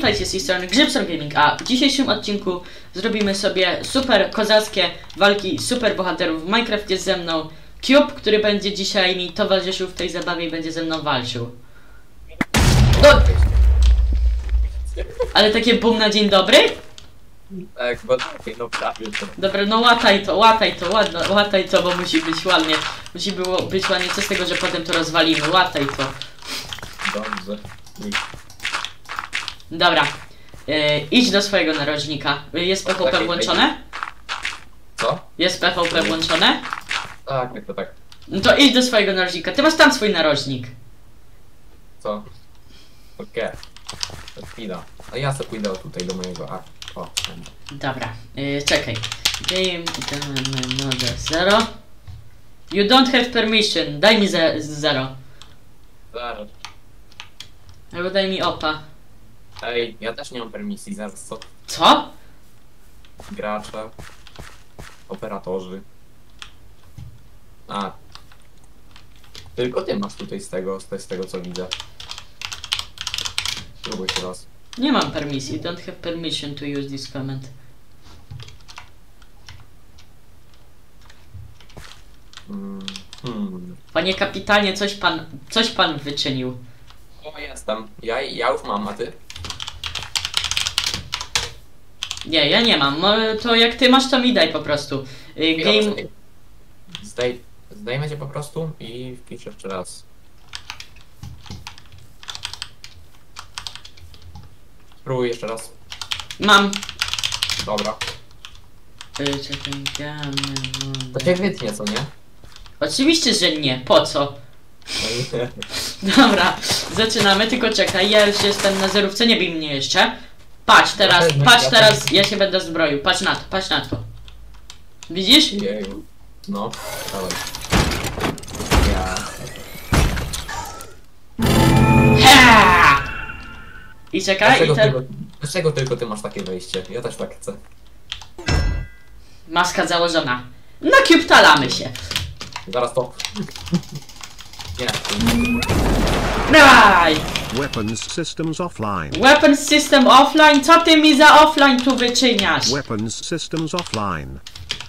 witajcie z tej strony Grzybson Gaming, a w dzisiejszym odcinku zrobimy sobie super kozackie walki super bohaterów w Minecraft. Jest ze mną Cube, który będzie dzisiaj mi towarzyszył w tej zabawie i będzie ze mną walczył. No! Ale takie bum na dzień dobry? Tak, bo no prawie to. Dobra, no łataj to, bo musi być ładnie. Musi było być ładnie, co z tego, że potem to rozwalimy, łataj to. Dobrze. Dobra, idź do swojego narożnika. Jest PvP włączone? Co? Jest PvP włączone? Tak, to tak. No to idź do swojego narożnika. Ty masz tam swój narożnik. Co? Okej. To chwila. A ja sobie pójdę tutaj do mojego. O. Dobra, czekaj. Game mode 0. You don't have permission. Daj mi 0. Zaraz. Albo daj mi opa. Ej, ja też nie mam permisji, zaraz co? Co? Gracze. Operatorzy. A. Tylko ty masz tutaj z tego co widzę. Spróbuj jeszcze raz. Nie mam permisji. Don't have permission to use this command. Panie kapitanie, coś pan wyczynił. O, jestem. Ja już mam, a ty? Nie, ja nie mam. To jak ty masz, to mi daj po prostu. Game... Zdejmę cię po prostu i wpisz jeszcze raz. Spróbuj jeszcze raz. Mam. Dobra. Czekaj, To cię wytnie, co nie? oczywiście, że nie. Po co? Dobra, zaczynamy, tylko czekaj, ja już jestem na zerówce, nie bij mnie jeszcze. Patrz teraz, ja się będę zbroił, patrz na to. Widzisz? Jeju. No, dawaj. Ja. Ha! I czekaj, Dlaczego tylko ty masz takie wejście? Ja też tak chcę. Maska założona. No kiuptalamy się. Zaraz to. Nie. Dawaj! Weapons systems offline. Weapons system offline? Co ty mi za offline tu wyczyniasz? Weapons systems offline.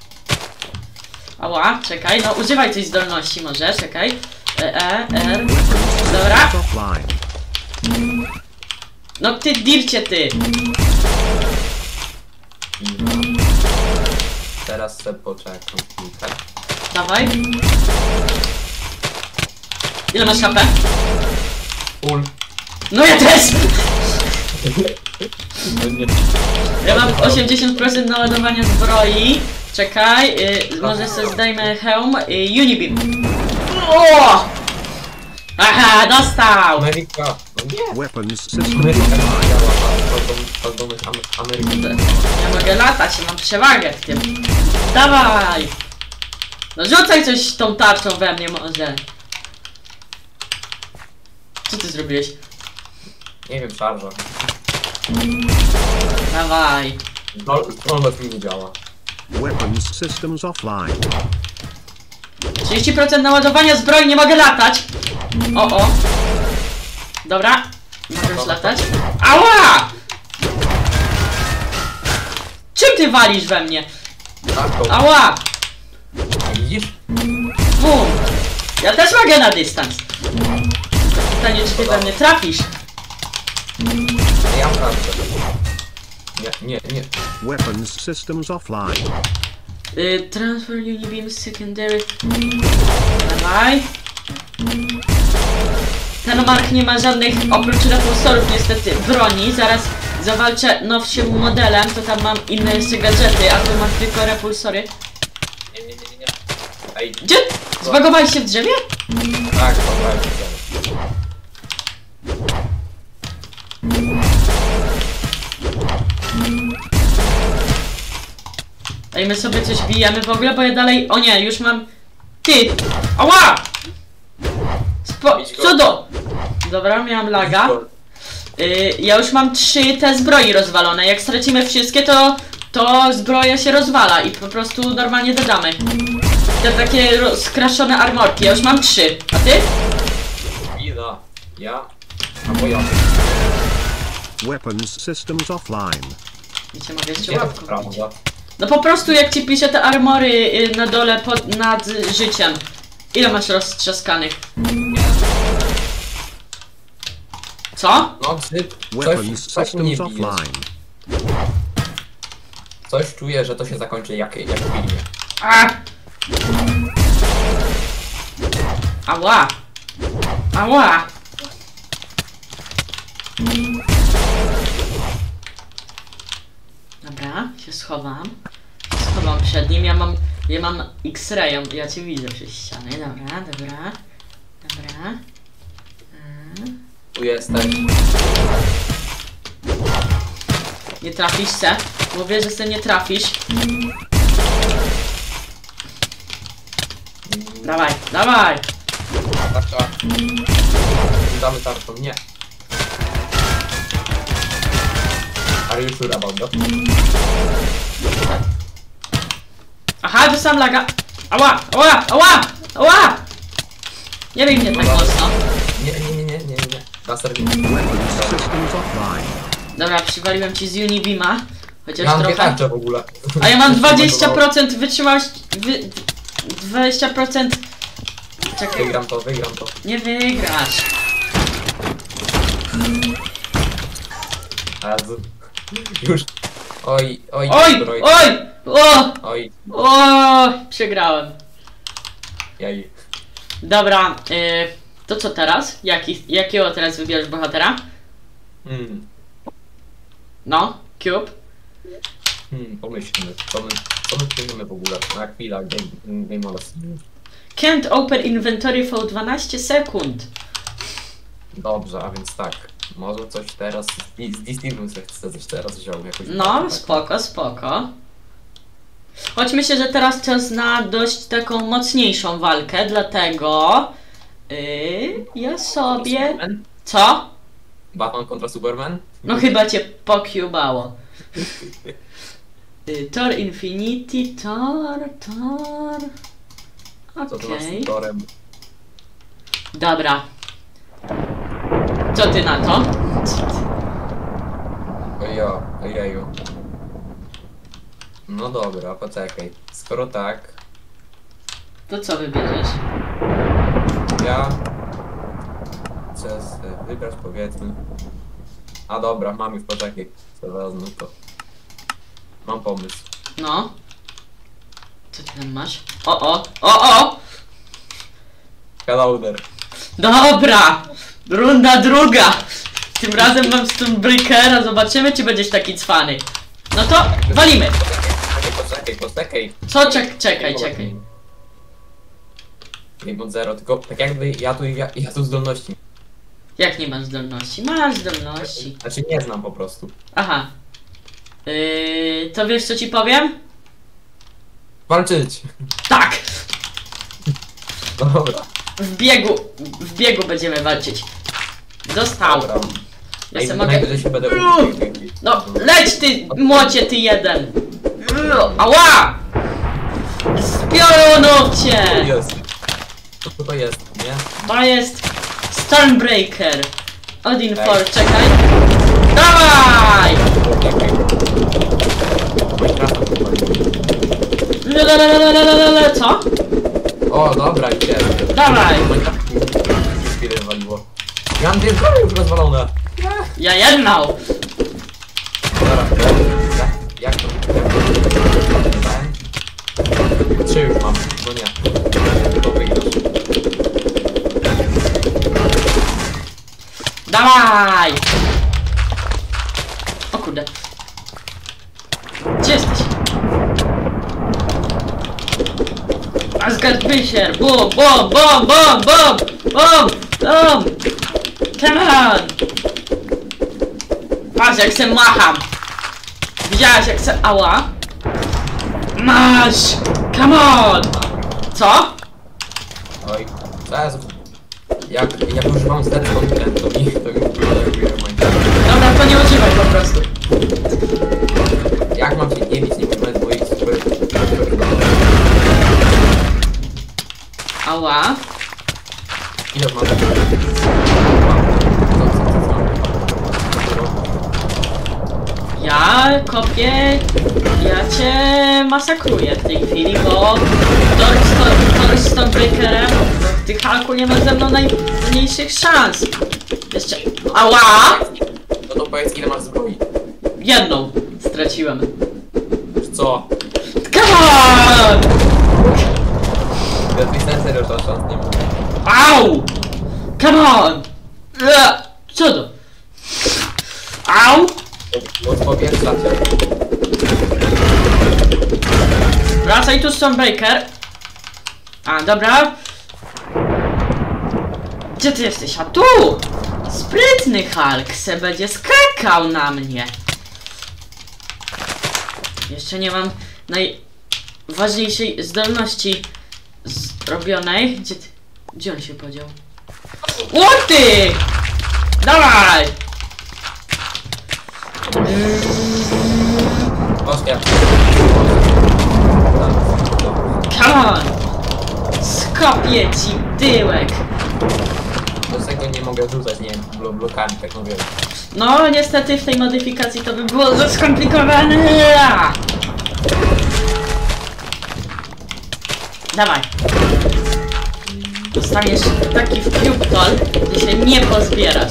Ała, czekaj, no używaj tej zdolności może, czekaj. R. Dobra. Offline. No ty dircie ty. Teraz se poczekam. Tak. Dawaj. Ile masz HP? Full. No ja też! Nie. Ja mam 80% naładowania zbroi. Czekaj, może sobie zdejmę hełm. Unibeam. O! Aha, dostał! Ameryka. No nie. Weapons systems Ameryka offline. działa. Ameryki. Ja mogę latać, ja mam przewagę w tym. Dawaj! No rzucaj coś tą tarczą we mnie może. Co ty zrobiłeś? Nie wiem, szarża. Dawaj. Trollbot mi nie działa. Weapons systems offline. 30% naładowania zbroi, nie mogę latać. O. Dobra. Mogę już latać. Ała! Czym ty walisz we mnie? Tak, to. Ała! Widzisz? Bum! Ja też mogę na dystans. Pytanie, czy ty we mnie trafisz? Ja mam szarżę. Nie. Weapons systems offline. Transfer Unibeam secondary. Dawaj. Ten Mark nie ma żadnych, oprócz repulsorów niestety, broni. Zaraz zawalczę nowszym modelem, to tam mam inne jeszcze gadżety, a tu mam tylko repulsory. Nie. Ej, Gdzie? Zbagowałeś się w drzewie? tak, dobra. Ej, my sobie coś bijemy w ogóle, bo ja dalej... O nie, już mam... Ty! Ała! Co do... Dobra, miałam laga. Ja już mam 3 te zbroi rozwalone. Jak stracimy wszystkie, to zbroja się rozwala i po prostu normalnie dodamy. Te takie skraszone armorki. Ja już mam 3. A ty? Chwila. Ja. A bo ja. Weapons systems offline. Wiecie, mogę jeszcze Gdzie to łapką wbić. prawda? No po prostu jak ci pisze te armory na dole nad życiem. Ile masz roztrzaskanych? Co? No, Weapons coś tu nie systems bije. offline. Coś czuję, że to się zakończy jak w filmie. A! Ała! Ała! Dobra, się schowam. Schowam przed nim, ja mam X-rayem, ja cię widzę przez ścianę. Dobra, dobra. Dobra. Tu jesteś. Nie trafisz se? Mówię, że se nie trafisz. Dawaj, dawaj! Tarcza. Damy tarczą, nie. Are you sure about that? Aha, dostałem laga! Ała, ała, ała, ała! Nie bij mnie tak mocno. Nie. Laser nie. Weapons systems offline. Dobra, przywaliłem ci z Unibima. Chociaż Ja mam dwie trochę. tarcze w ogóle. A ja mam 20% wytrzymałość. 20%. Czekaj, Wygram to. nie wygrasz. Już. Oj. Oj! Oj! O! Oj. O! Przegrałem. Jaj. Dobra, to co teraz? Jakiego teraz wybierzesz bohatera? No, Cube. Pomyślmy. Co my przyjmiemy w ogóle? Na chwila, game over. Can't open inventory for 12 sekund. Dobrze, a więc tak. Może coś teraz. Z Disneyem chcę coś teraz wziął. Jakoś No, tak. spoko. Choć myślę, że teraz czas na dość taką mocniejszą walkę, dlatego ja sobie... Superman? Co? Batman kontra Superman? No chyba cię pokiubało. Thor Infinity, Thor... Co to masz Okej. z Thorem? Dobra. Co ty na to? Ojeju. No dobra, poczekaj. Skoro tak, To co wybierzesz? ja chcę wybrać, powiedzmy. A dobra, mam już, poczekaj. Co wezmę to. Mam pomysł. No. Co ty tam masz? O! Hello there. Dobra! Runda druga! Tym razem mam Stonebreakera, zobaczymy czy będziesz taki cwany. No to walimy! Poczekaj. Co? Czekaj. Game od zero, tylko tak jakby ja tu zdolności. Jak nie masz zdolności? Masz zdolności. Znaczy nie znam po prostu. Aha. To wiesz co ci powiem? Walczyć! Tak! Dobra. W biegu będziemy walczyć. Dostał. Dobra. Ja se mogę... Najwyżej się będę No, leć ty młocie ty jeden! Ała! Spiorunów cię! Jest. Co to jest, nie? To jest Stormbreaker. Odin Ej. 4, czekaj. Dawaj! Lalalalalalala, co? O, dobra, idzie. Dawaj! Chwilę waliło. Ja mam dwie zbroje już rozwalone. Ja jedną! Dobra, jak to? Trzy już mam, no nie. To wygrasz. Dawaj! O kurde. Gdzie jesteś? Asgardbisher! Bum, bum, bum, bum, bum! Bum! Bum! Come on! Patrz jak se macham! Widziałeś jak se... Ała! Masz! Come on! Co? Oj, zaraz. Jak używam zderzą, to mi wpływa Dobra, to nie używaj po prostu. Jak mam się nie bić, nie używać moich super... Ała! Ile mam? Ja kopię, ja cię masakruję w tej chwili, bo Thor z Stormbreakerem w tych Hulku nie ma ze mną najmniejszych szans. Jeszcze... Ała! No to powiedz, ile masz zbroi. Jedną straciłem. Co? Come on! Ja twistę serio, to szans nie ma. Au! Come on! Co to? Au! Moc powietrza cię. Wracaj tu, Stormbreaker. A, dobra. Gdzie ty jesteś? A tu! Sprytny Hulk se będzie skakał na mnie. Jeszcze nie mam najważniejszej zdolności zrobionej. Gdzie on się podział? O ty! Dawaj! Ostia. Come on! Skopię ci tyłek! Do tego nie mogę rzucać, nie wiem, blokami, tak mówię. No, niestety w tej modyfikacji to by było za skomplikowane. Dawaj. Dostaniesz taki wpiuptol, że się nie pozbierasz.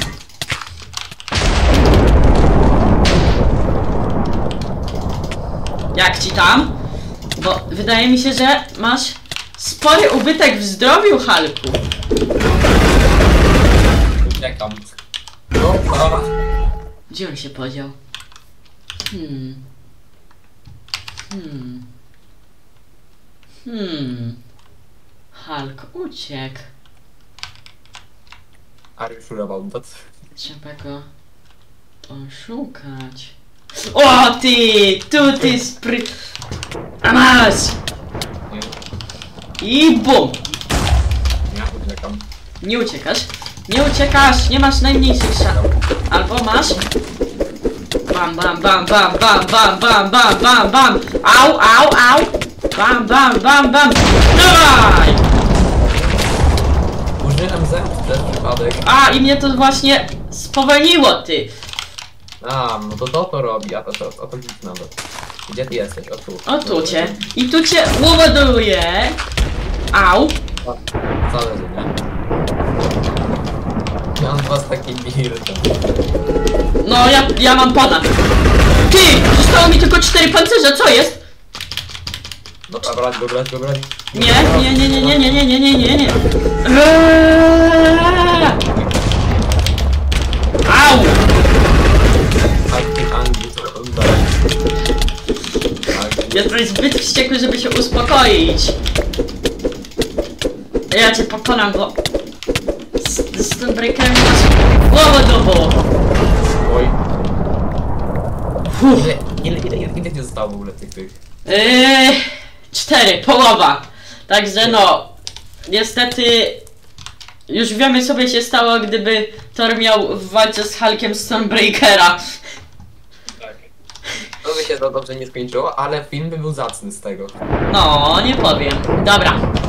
Jak ci tam? Bo wydaje mi się, że masz spory ubytek w zdrowiu, Hulku. Uciekam. No, a. Gdzie on się podział? Hulk uciekł. Are you sure about that? Trzeba go poszukać. O ty! Tu ty A masz! Nie, I bum! ja uciekam. Nie uciekasz? Nie uciekasz! Nie masz najmniejszych szans. Albo masz... Bam, bam, bam, bam, bam, bam, bam, bam, bam, bam! Au, au, au! Bam, bam, bam, bam! Dawaj! Użyłem zemsty przypadek. A, i mnie to właśnie spowolniło, ty! A, no to robi, a to nic nawet. Gdzie ty jesteś? O tu. O tu cię. I tu cię łowoduję. Au! Zależy, nie? Ja mam was taki bird. No, ja mam pana. Ty! Zostało mi tylko 4 pancerze, co jest? Dobra, brać go, brać. Nie. Au! Taki Anglii, co on daje. Jesteś zbyt wściekły, żeby się uspokoić. Ja cię pokonam, bo... Z tym breakerem masz łowodowo. Oj. Ile ci zostało w ogóle tych? 4, połowa. Także no, niestety już wiemy co by się stało, gdyby Thor miał w walce z Hulkiem Stormbreakera. Tak. To by się to dobrze nie skończyło, ale film by był zacny z tego. No, nie powiem. Dobra,